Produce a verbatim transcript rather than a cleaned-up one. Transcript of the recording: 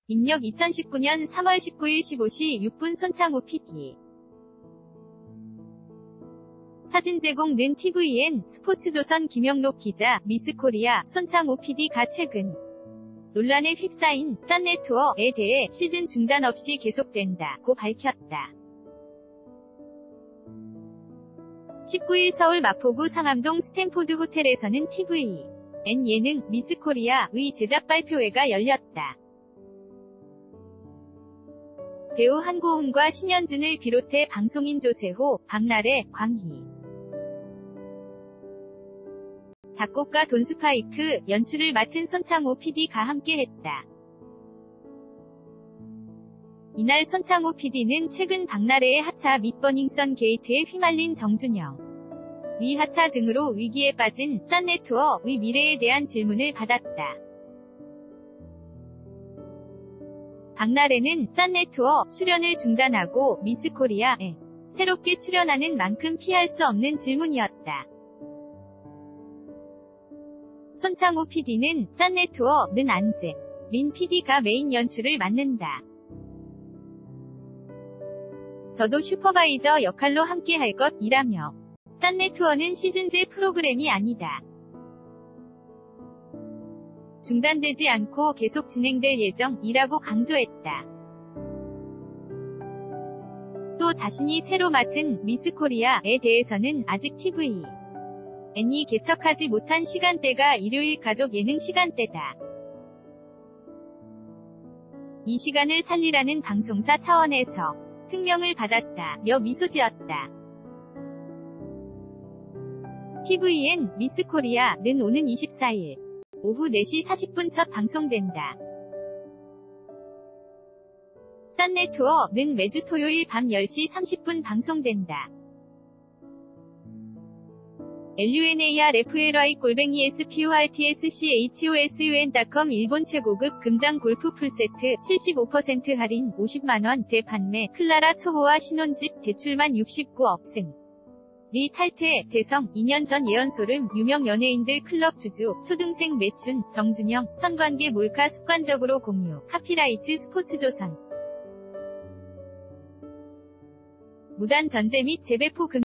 입력 이천십구 년 삼월 십구일 십오 시 육 분 손창우 피디. 사진 제공는 티브이엔, 스포츠조선 김영록 기자, 미스코리아, 손창우 피디가 최근 논란에 휩싸인 짠내투어에 대해 시즌 중단 없이 계속된다고 밝혔다. 십구일 서울 마포구 상암동 스탠포드 호텔에서는 티브이엔 예능 미스코리아의 제작 발표회가 열렸다. 배우 한고은과 신현준을 비롯해 방송인 조세호, 박나래, 광희, 작곡가 돈스파이크, 연출을 맡은 손창우 피디가 함께했다. 이날 손창우 피디는 최근 박나래의 하차 및 버닝썬 게이트에 휘말린 정준영 위 하차 등으로 위기에 빠진 짠내투어의 미래에 대한 질문을 받았다. 박나래는 짠내투어 출연을 중단하고 미스코리아에 새롭게 출연하는 만큼 피할 수 없는 질문이었다. 손창우 피디는 짠내투어는 안재 민 피디가 메인 연출을 맡는다. 저도 슈퍼바이저 역할로 함께할 것이라며 짠내투어는 시즌제 프로그램이 아니다. 중단되지 않고 계속 진행될 예정이라고 강조했다. 또 자신이 새로 맡은 미스코리아에 대해서는 아직 티브이엔이 개척하지 못한 시간대가 일요일 가족 예능 시간대다. 이 시간을 살리라는 방송사 차원에서 특명을 받았다며 미소 지었다. 티브이엔 미스코리아는 오는 이십사일 오후 네 시 사십 분 첫 방송된다. 짠내투어는 매주 토요일 밤 열 시 삼십 분 방송된다. 룬알프레이 골뱅이 스포츠존 닷컴 일본 최고급 금장 골프 풀세트 칠십오 퍼센트 할인 오십만 원 대판매 클라라 초보와 신혼집 대출만 육십구 억승 리 탈퇴 대성 이 년 전 예언소름 유명 연예인들 클럽 주주 초등생 매춘 정준영 선관계 몰카 습관적으로 공유 카피라이트 스포츠조선 무단 전제 및 재배포 금